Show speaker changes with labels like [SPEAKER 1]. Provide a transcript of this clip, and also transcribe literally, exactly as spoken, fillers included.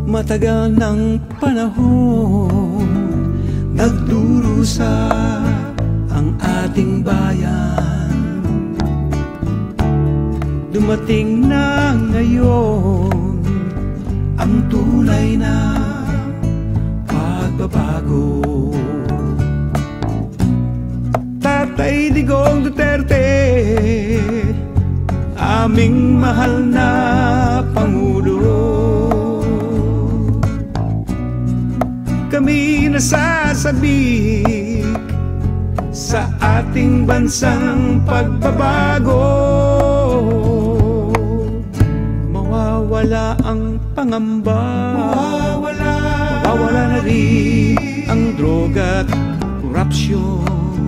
[SPEAKER 1] Matagal ng panahon nagdurusa ang ating bayan. Dumating na ngayon ang tunay na pagbabago. Tatay Digong Duterte, aming mahal na Pangulo, kami nasasabik sa ating bansang pagbabago. Mawawala ang pangamba, mawawala, mawawala na rin ang droga at korupsyon.